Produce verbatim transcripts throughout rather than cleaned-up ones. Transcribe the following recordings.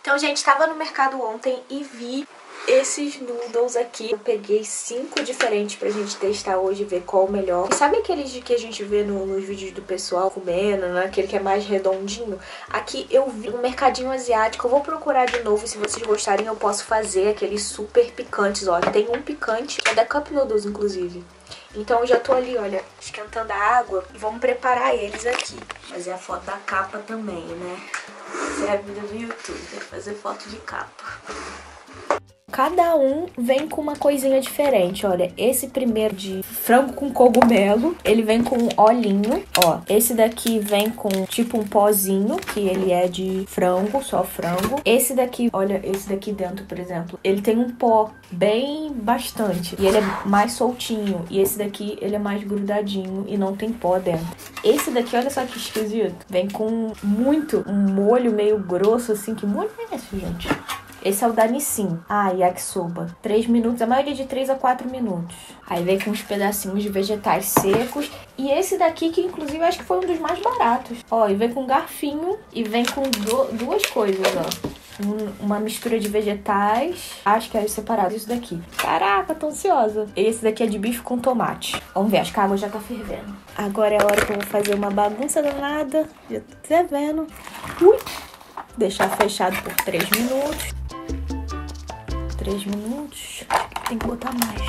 Então, gente, tava no mercado ontem e vi esses noodles aqui. Eu peguei cinco diferentes pra gente testar hoje e ver qual o melhor. E sabe aqueles que a gente vê no, nos vídeos do pessoal comendo, né? Aquele que é mais redondinho? Aqui eu vi um mercadinho asiático. Eu vou procurar de novo. Se vocês gostarem, eu posso fazer aqueles super picantes. Ó, tem um picante, que é da Cup Noodles, inclusive. Então eu já tô ali, olha, esquentando a água. E vamos preparar eles aqui. Fazer a foto da capa também, né? Essa é a vida do YouTube, fazer foto de capa. Cada um vem com uma coisinha diferente, olha, esse primeiro de frango com cogumelo, ele vem com um olhinho, ó, esse daqui vem com tipo um pozinho, que ele é de frango, só frango. Esse daqui, olha, esse daqui dentro, por exemplo, ele tem um pó bem bastante, e ele é mais soltinho, e esse daqui, ele é mais grudadinho e não tem pó dentro. Esse daqui, olha só que esquisito, vem com muito, um molho meio grosso, assim, que molho é esse, gente? Esse é o da Nissin. Ah, yakisoba. três minutos, a maioria de três a quatro minutos. Aí vem com uns pedacinhos de vegetais secos. E esse daqui, que inclusive acho que foi um dos mais baratos. Ó, e vem com garfinho e vem com do, duas coisas, ó. Um, uma mistura de vegetais. Acho que é separado isso daqui. Caraca, tô ansiosa. Esse daqui é de bife com tomate. Vamos ver, acho que a água já tá fervendo. Agora é a hora que eu vou fazer uma bagunça danada. Já tô até vendo. Ui! Deixar fechado por três minutos. três minutos. Tem que botar mais.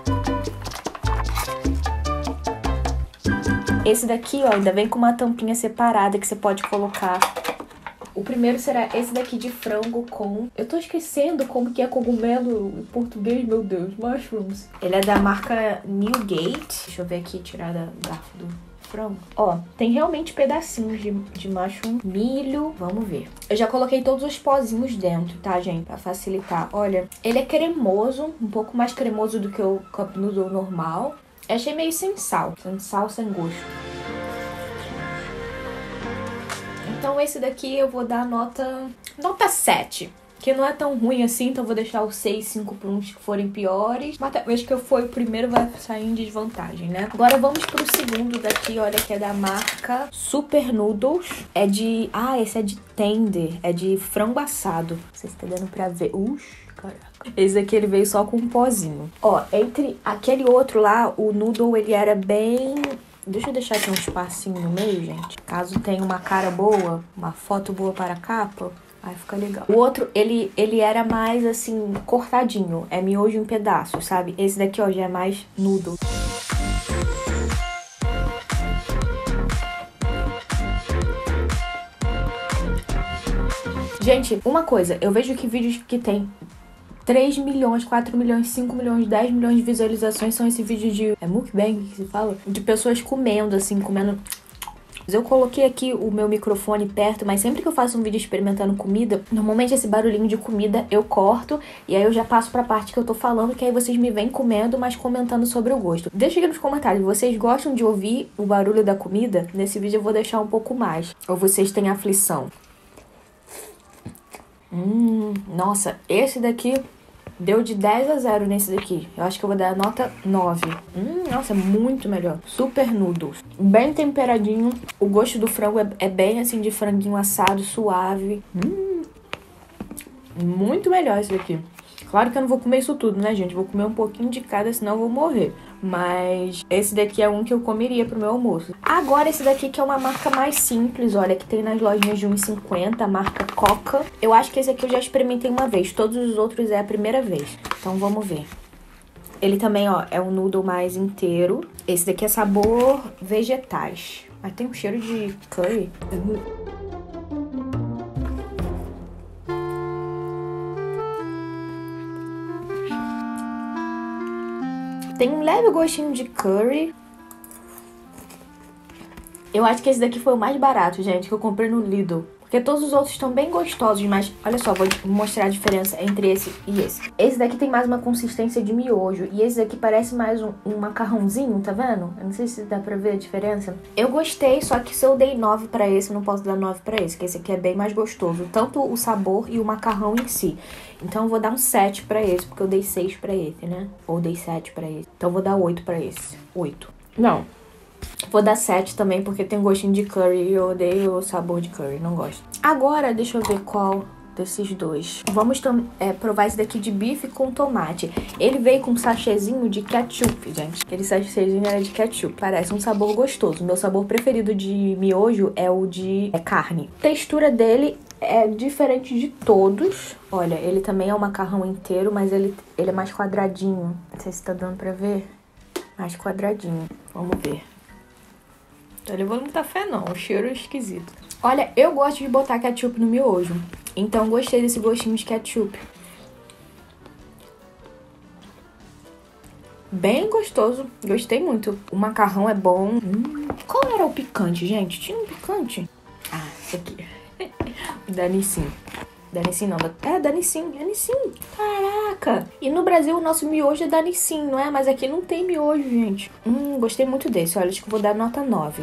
Esse daqui, ó, ainda vem com uma tampinha separada que você pode colocar. O primeiro será esse daqui de frango com... Eu tô esquecendo como que é cogumelo em português, meu Deus. Mushrooms. Ele é da marca Newgate. Deixa eu ver aqui, tirar da garfo do... frango. Ó, tem realmente pedacinhos de, de mushroom, milho, vamos ver. Eu já coloquei todos os pozinhos dentro, tá, gente? Pra facilitar. Olha, ele é cremoso, um pouco mais cremoso do que o Cup Noodle normal. Eu achei meio sem sal, sem sal, sem gosto. Então esse daqui eu vou dar nota, nota sete. Que não é tão ruim assim, então eu vou deixar o seis, cinco por uns que forem piores. Mas talvez que eu for o primeiro vai sair em desvantagem, né? Agora vamos pro segundo daqui, olha, que é da marca Super Noodles. É de... Ah, esse é de tender. É de frango assado. Não sei se tá dando pra ver. Ux, caraca. Esse aqui ele veio só com um pozinho. Ó, entre aquele outro lá, o noodle ele era bem... Deixa eu deixar aqui um espacinho no meio, gente. Caso tenha uma cara boa, uma foto boa para a capa... Aí fica legal. O outro, ele, ele era mais, assim, cortadinho. É miojo em pedaços, sabe? Esse daqui, ó, já é mais noodle. Gente, uma coisa. Eu vejo que vídeos que tem três milhões, quatro milhões, cinco milhões, dez milhões de visualizações são esse vídeo de... É mukbang que se fala? De pessoas comendo, assim, comendo... Eu coloquei aqui o meu microfone perto, mas sempre que eu faço um vídeo experimentando comida, normalmente esse barulhinho de comida eu corto e aí eu já passo pra parte que eu tô falando, que aí vocês me vêm comendo, mas comentando sobre o gosto. Deixa aqui nos comentários, vocês gostam de ouvir o barulho da comida? Nesse vídeo eu vou deixar um pouco mais. Ou vocês têm aflição? Hum, nossa, esse daqui... Deu de dez a zero nesse daqui. Eu acho que eu vou dar a nota nove. Hum, nossa, muito melhor. Super noodles. Bem temperadinho. O gosto do frango é, é bem assim de franguinho assado, suave. Hum, muito melhor esse daqui. Claro que eu não vou comer isso tudo, né, gente? Vou comer um pouquinho de cada, senão eu vou morrer. Mas esse daqui é um que eu comeria pro meu almoço. Agora esse daqui que é uma marca mais simples, olha, que tem nas lojinhas de um e cinquenta, a marca Coca. Eu acho que esse aqui eu já experimentei uma vez, todos os outros é a primeira vez. Então vamos ver. Ele também, ó, é um noodle mais inteiro. Esse daqui é sabor vegetais. Mas tem um cheiro de curry. Tem um leve gostinho de curry. Eu acho que esse daqui foi o mais barato, gente, que eu comprei no Lidl. Porque todos os outros estão bem gostosos, mas olha só, vou mostrar a diferença entre esse e esse. Esse daqui tem mais uma consistência de miojo e esse daqui parece mais um, um macarrãozinho, tá vendo? Eu não sei se dá pra ver a diferença. Eu gostei, só que se eu dei nove pra esse, eu não posso dar nove pra esse, que esse aqui é bem mais gostoso. Tanto o sabor e o macarrão em si. Então eu vou dar um sete pra esse, porque eu dei seis pra esse, né? Ou dei sete pra esse. Então eu vou dar oito pra esse. oito. Não. Vou dar sete também, porque tem gostinho de curry e eu odeio o sabor de curry, não gosto. Agora, deixa eu ver qual desses dois. Vamos é, provar esse daqui de bife com tomate. Ele veio com um sachêzinho de ketchup, gente. Aquele sachêzinho era de ketchup. Parece um sabor gostoso. Meu sabor preferido de miojo é o de é, carne. A textura dele é diferente de todos. Olha, ele também é um macarrão inteiro, mas ele, ele é mais quadradinho. Não sei se tá dando pra ver. Mais quadradinho. Vamos ver. Tô levando muita fé não, o cheiro é esquisito. Olha, eu gosto de botar ketchup no miojo. Então gostei desse gostinho de ketchup. Bem gostoso, gostei muito. O macarrão é bom. Hum, qual era o picante, gente? Tinha um picante? Ah, esse aqui. Da Nissin. Da Nissin não, da... é da Nissin, é Nissin. Caraca! E no Brasil o nosso miojo é da Nissin, não é? Mas aqui não tem miojo, gente. Hum, gostei muito desse. Olha, acho que eu vou dar nota nove.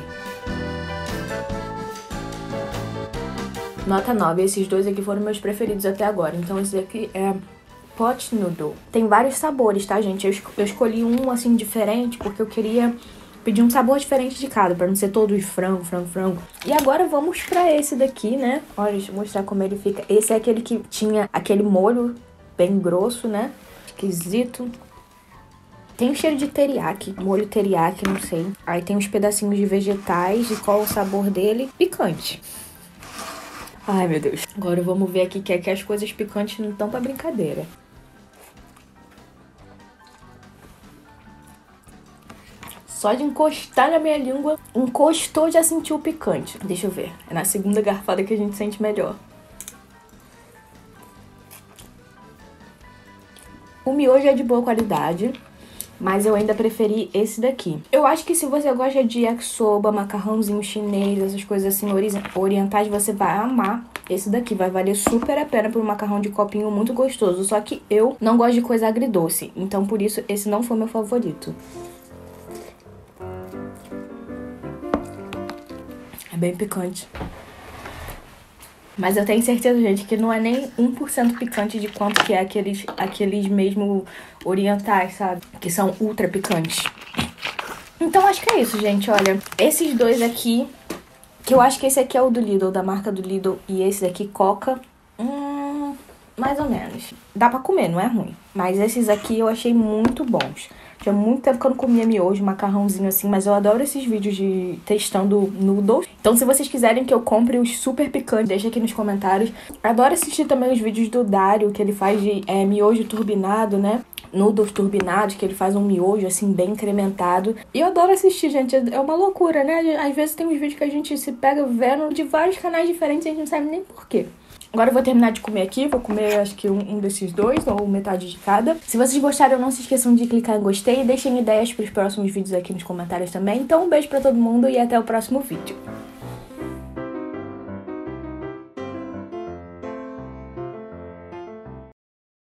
Nota nove. Esses dois aqui foram meus preferidos até agora. Então esse daqui é pot noodle. Tem vários sabores, tá, gente? Eu, es eu escolhi um, assim, diferente, porque eu queria pedir um sabor diferente de cada, pra não ser todos frango, frango, frango. E agora vamos pra esse daqui, né? Olha, deixa eu mostrar como ele fica. Esse é aquele que tinha aquele molho bem grosso, né? Esquisito. Tem um cheiro de teriyaki, molho teriyaki, não sei. Aí tem uns pedacinhos de vegetais. E qual é o sabor dele? Picante. Ai, meu Deus. Agora vamos ver aqui que é que as coisas picantes não estão pra brincadeira. Só de encostar na minha língua, encostou, já sentiu o picante. Deixa eu ver. É na segunda garfada que a gente sente melhor. O miojo é de boa qualidade, mas eu ainda preferi esse daqui. Eu acho que se você gosta de yakisoba, macarrãozinho chinês, essas coisas assim orientais, você vai amar esse daqui. Vai valer super a pena por um macarrão de copinho muito gostoso. Só que eu não gosto de coisa agridoce, então por isso esse não foi meu favorito. É bem picante. Mas eu tenho certeza, gente, que não é nem um por cento picante de quanto que é aqueles, aqueles mesmo orientais, sabe? Que são ultra picantes. Então acho que é isso, gente. Olha, esses dois aqui, que eu acho que esse aqui é o do Lidl, da marca do Lidl, e esse daqui, Coca, hum, mais ou menos. Dá pra comer, não é ruim. Mas esses aqui eu achei muito bons. Tinha muito tempo que eu não comia miojo, macarrãozinho assim, mas eu adoro esses vídeos de testando noodles. Então se vocês quiserem que eu compre os super picantes, deixa aqui nos comentários. Adoro assistir também os vídeos do Dário, que ele faz de é, miojo turbinado, né? Noodles turbinados, que ele faz um miojo assim bem incrementado. E eu adoro assistir, gente, é uma loucura, né? Às vezes tem uns vídeos que a gente se pega vendo de vários canais diferentes e a gente não sabe nem porquê. Agora eu vou terminar de comer aqui, vou comer acho que um, um desses dois, ou metade de cada. Se vocês gostaram, não se esqueçam de clicar em gostei e deixem ideias para os próximos vídeos aqui nos comentários também. Então um beijo pra todo mundo e até o próximo vídeo.